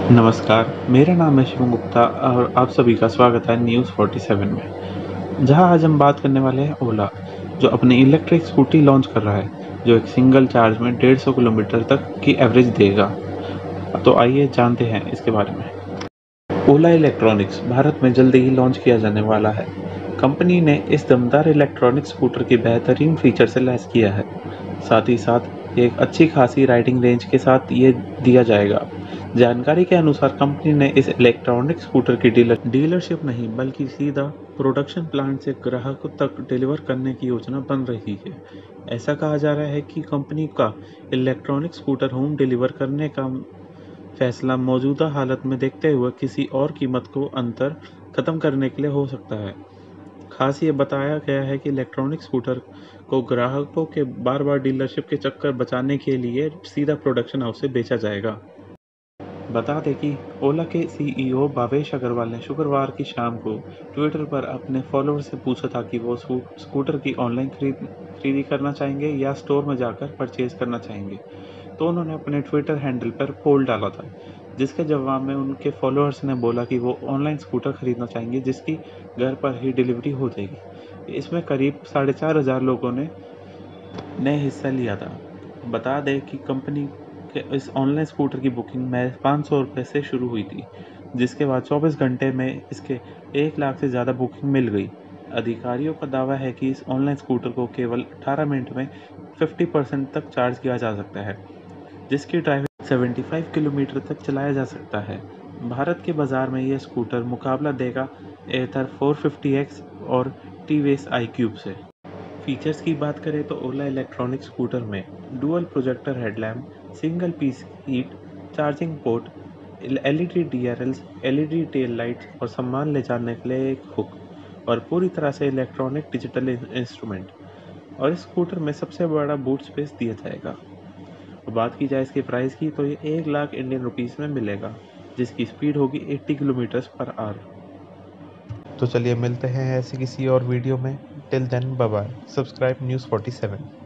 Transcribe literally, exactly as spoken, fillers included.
नमस्कार, मेरा नाम है शिवम गुप्ता और आप सभी का स्वागत है न्यूज़ सैंतालीस में, जहां आज हम बात करने वाले हैं ओला, जो अपनी इलेक्ट्रिक स्कूटी लॉन्च कर रहा है, जो एक सिंगल चार्ज में डेढ़ सौ किलोमीटर तक की एवरेज देगा। तो आइए जानते हैं इसके बारे में। ओला इलेक्ट्रॉनिक्स भारत में जल्दी ही लॉन्च किया जाने वाला है। कंपनी ने इस दमदार इलेक्ट्रॉनिक स्कूटर की बेहतरीन फीचर से लैस किया है। साथ ही साथ एक अच्छी खासी राइडिंग रेंज के साथ ये दिया जाएगा। जानकारी के अनुसार कंपनी ने इस इलेक्ट्रॉनिक स्कूटर की डीलर डीलरशिप नहीं बल्कि सीधा प्रोडक्शन प्लांट से ग्राहकों तक डिलीवर करने की योजना बन रही है। ऐसा कहा जा रहा है कि कंपनी का इलेक्ट्रॉनिक स्कूटर होम डिलीवर करने का फैसला मौजूदा हालत में देखते हुए किसी और कीमत को अंतर खत्म करने के लिए हो सकता है। खास ये बताया गया है कि इलेक्ट्रॉनिक स्कूटर को ग्राहकों के बार बार डीलरशिप के चक्कर बचाने के लिए सीधा प्रोडक्शन हाउस से बेचा जाएगा। बता दें कि ओला के सीईओ भावेश अग्रवाल ने शुक्रवार की शाम को ट्विटर पर अपने फॉलोअर्स से पूछा था कि वो स्कूटर की ऑनलाइन खरीद खरीदी करना चाहेंगे या स्टोर में जाकर परचेज करना चाहेंगे। तो उन्होंने अपने ट्विटर हैंडल पर पोल डाला था, जिसके जवाब में उनके फॉलोअर्स ने बोला कि वो ऑनलाइन स्कूटर खरीदना चाहेंगे जिसकी घर पर ही डिलीवरी हो जाएगी। इसमें करीब साढ़े चार हज़ार लोगों ने ने हिस्सा लिया था। बता दें कि कंपनी के इस ऑनलाइन स्कूटर की बुकिंग में पाँच सौ रुपये से शुरू हुई थी, जिसके बाद चौबीस घंटे में इसके एक लाख से ज़्यादा बुकिंग मिल गई। अधिकारियों का दावा है कि इस ऑनलाइन स्कूटर को केवल अठारह मिनट में पचास परसेंट तक चार्ज किया जा सकता है, जिसकी ड्राइविंग पचहत्तर किलोमीटर तक चलाया जा सकता है। भारत के बाजार में यह स्कूटर मुकाबला देगा एथर चार सौ पचास एक्स और टीवीएस आईक्यूब से। फीचर्स की बात करें तो ओला इलेक्ट्रॉनिक स्कूटर में dual projector headlamp, single piece heat charging port, LED DRLs, LED tail lights और सामान ले जाने के लिए एक हुक और पूरी तरह से इलेक्ट्रॉनिक डिजिटल इंस्ट्रूमेंट। और इस स्कूटर में सबसे बड़ा बूट स्पेस दिया जाएगा। और बात की जाए इसके प्राइस की तो ये एक लाख इंडियन रुपीस में मिलेगा, जिसकी स्पीड होगी अस्सी किलोमीटर पर आवर। तो चलिए मिलते हैं ऐसे किसी और वीडियो में। Till then bye bye. Subscribe news सैंतालीस।